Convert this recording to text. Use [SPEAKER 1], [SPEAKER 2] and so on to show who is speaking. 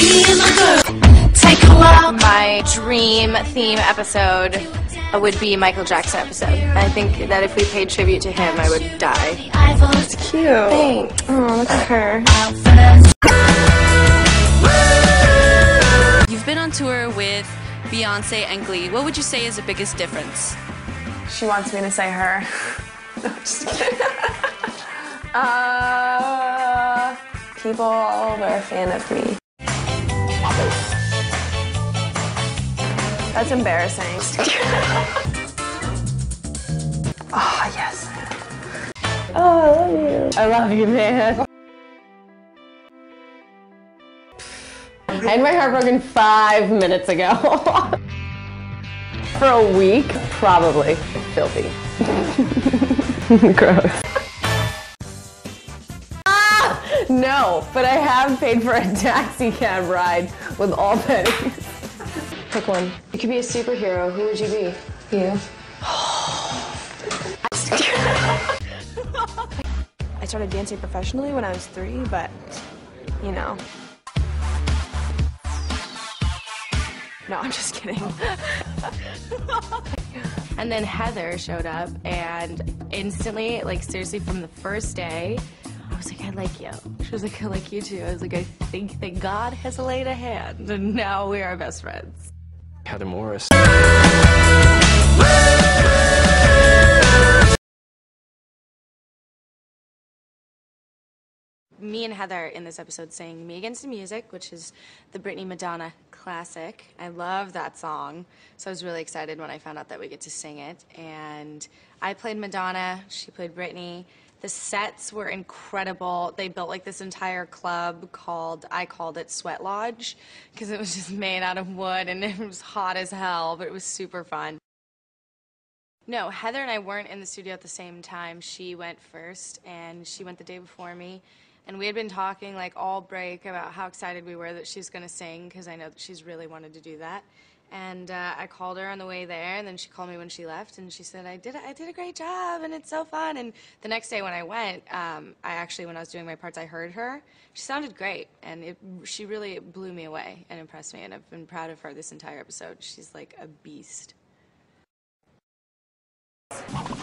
[SPEAKER 1] My dream theme episode would be Michael Jackson episode. I think that if we paid tribute to him, I would die.
[SPEAKER 2] It's cute.
[SPEAKER 1] Thanks.
[SPEAKER 2] Oh, look at her.
[SPEAKER 3] You've been on tour with Beyonce and Glee. What would you say is the biggest difference?
[SPEAKER 2] She wants me to say her. No, just kidding. People were a fan of me. That's embarrassing. Oh, yes. Oh, I love you. I love you, man. I had my heart broken 5 minutes ago. For a week, probably. Filthy. Gross. No, but I have paid for a taxi cab ride with all pennies. Pick one. You could be a superhero. Who would you be? You. I started dancing professionally when I was 3, but, you know. No, I'm just kidding.
[SPEAKER 1] And then Heather showed up, and instantly, like seriously from the first day, I was like, I like you. She was like, I like you too. I was like, I think that God has laid a hand, and now we are best friends.
[SPEAKER 4] Heather Morris.
[SPEAKER 1] Me and Heather in this episode sang Me Against the Music, which is the Britney Madonna classic. I love that song, so I was really excited when I found out that we get to sing it. And I played Madonna, she played Britney. The sets were incredible. They built like this entire club called, I called it Sweat Lodge, because it was just made out of wood and it was hot as hell, but it was super fun. No, Heather and I weren't in the studio at the same time. She went first, and she went the day before me. And we had been talking like all break about how excited we were that she was going to sing, because I know that she's really wanted to do that. And I called her on the way there, and then she called me when she left, and she said, I did a great job, and it's so fun. And the next day when I went, when I was doing my parts, I heard her. She sounded great, and she really blew me away and impressed me, and I've been proud of her this entire episode. She's like a beast.